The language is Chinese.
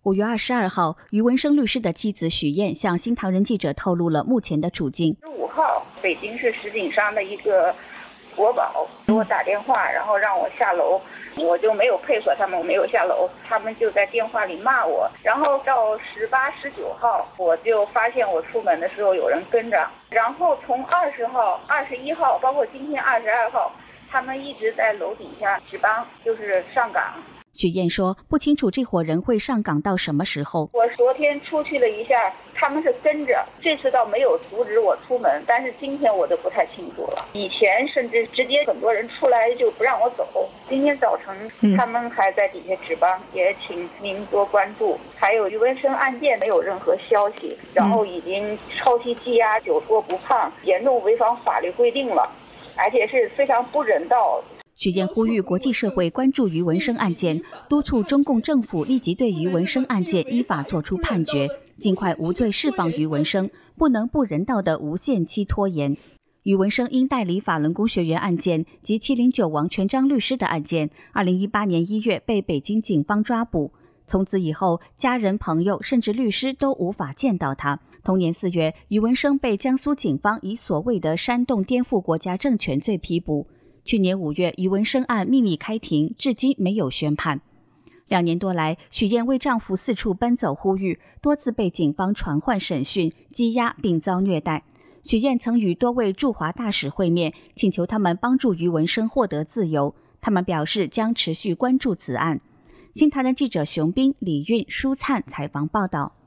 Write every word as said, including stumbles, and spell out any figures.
五月二十二号，于文生律师的妻子许燕向新唐人记者透露了目前的处境。 十五号，北京市石景山的一个国保给我打电话，然后让我下楼，我就没有配合他们，我没有下楼，他们就在电话里骂我。然后到十八、十九号，我就发现我出门的时候有人跟着，然后从二十号、二十一号，包括今天二十二号，他们一直在楼底下值班，就是上岗。 许燕说，不清楚这伙人会上岗到什么时候。 我昨天出去了一下，他们是跟着，这次倒没有阻止我出门，但是今天我就不太清楚了。以前甚至直接很多人出来就不让我走，今天早晨他们还在底下值班，嗯、也请您多关注。还有于文生案件没有任何消息，然后已经超期羁押、久坐不判，严重违反法律规定了，而且是非常不人道。 许燕呼吁国际社会关注于文生案件，督促中共政府立即对于文生案件依法作出判决，尽快无罪释放于文生，不能不人道的无限期拖延。于文生因代理法轮功学员案件及七零九王全璋律师的案件，二零一八年一月被北京警方抓捕。从此以后，家人、朋友甚至律师都无法见到他。同年四月，于文生被江苏警方以所谓的煽动颠覆国家政权罪批捕。去年五月，于文生案秘密开庭，至今没有宣判。两年多来，许燕为丈夫四处奔走呼吁，多次被警方传唤审讯、羁押并遭虐待。许燕曾与多位驻华大使会面，请求他们帮助于文生获得自由。他们表示将持续关注此案。新唐人记者熊斌、李运、舒灿采访报道。